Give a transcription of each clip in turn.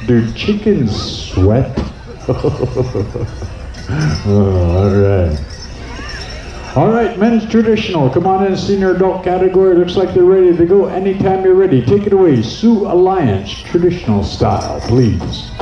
Do chickens sweat? Oh, all right, men's traditional. Come on in, senior adult category. Looks like they're ready to go. Anytime you're ready, take it away. Sioux Alliance traditional style, please.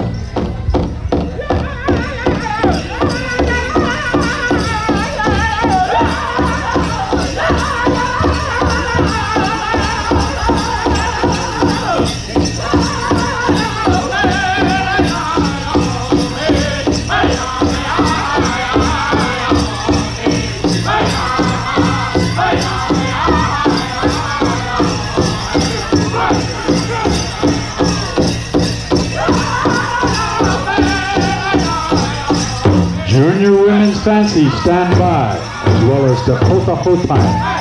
Junior Women's Fancy, stand by, as well as the Powwow Times.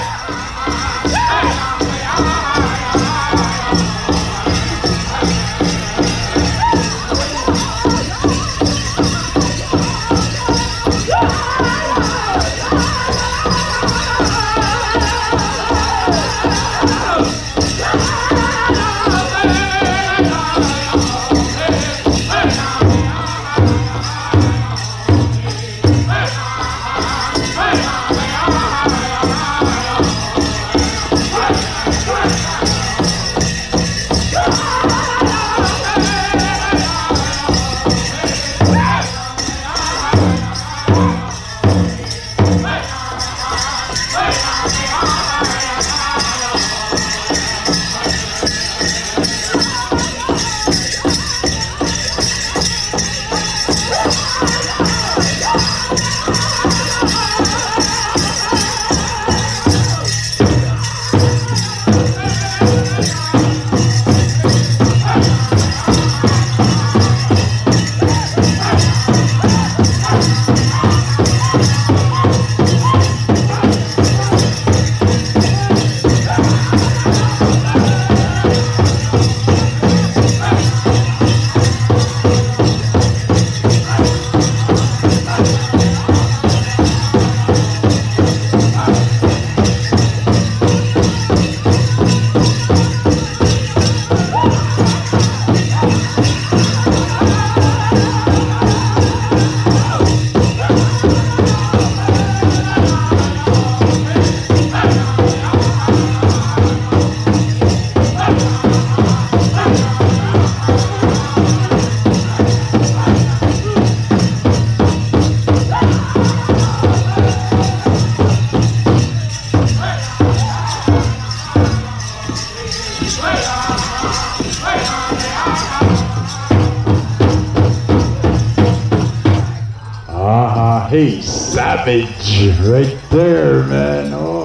Hey, savage, right there, man. Oh.